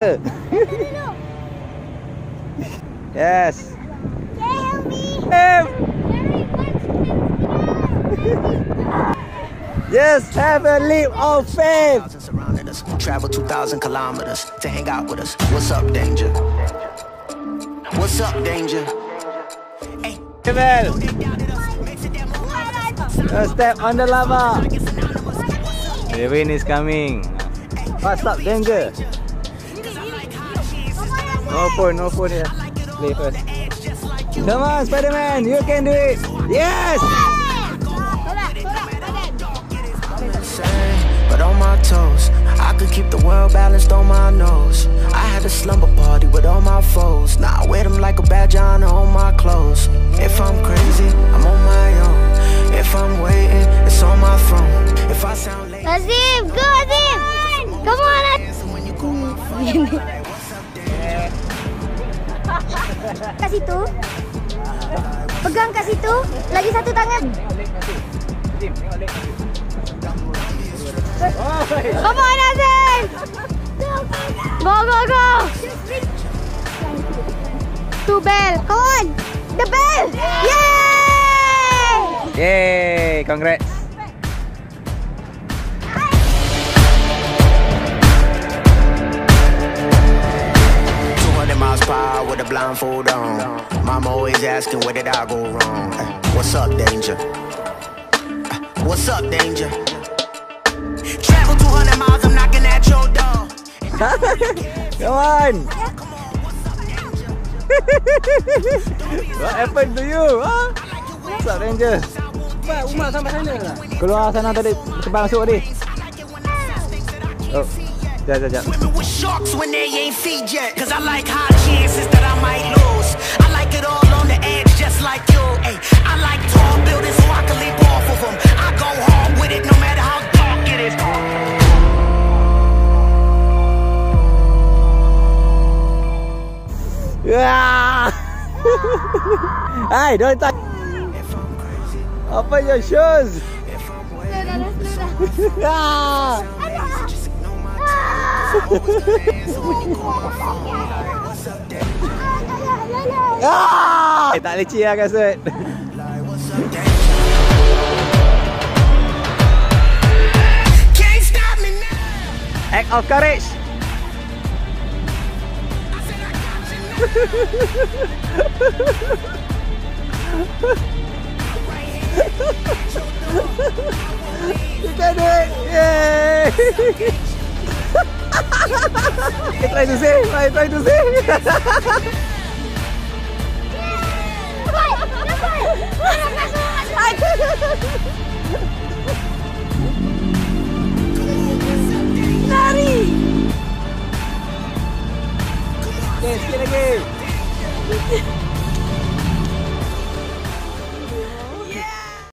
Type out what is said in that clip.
Yes. Help me. Help. Yes, have a leap of faith. Travel 2,000 kilometers to hang out with us. What's up, danger? What's up, danger? Hey, Well, step on the lava. The wind is coming. What's up, danger? No phone here. Play first. Come on, Spider-Man, you can do it. Yes! But on my toes, I could keep the world balanced on my nose. I had a slumber party with all my foes. Now I wear them like a badge on my clothes. If I'm crazy, I'm on my own. If I'm waiting, it's on my throne. If I sound late, Azim, go Azim. Come on. Kat situ. Pegang kat situ. Lagi satu tangan. Come on, Azim. Go. To bell. Come on. The bell. Yay! Yay! Congrats. miles per hour with a blindfold on. Mama always asking where did I go wrong. What's up, danger? What's up, danger? Travel 200 miles, I'm knocking at your door. Come on. What happened to you? Huh? What's up, danger? Umar sampai sana lah. Keluar sana tadi, cepat masuk tadi. Oh. Jap. Swimming with sharks when they ain't feed yet. Cause I like high chances that I might lose. I like it all on the edge just like you. Ay, I like tall buildings so I can leap off of them. I go hard with it no matter how dark it is. Hey, don't touch. Open your shoes. Tak leceh lah kasut. Act of courage. You can do it. Yay! Try to say. Lari. Okay, sikit lagi.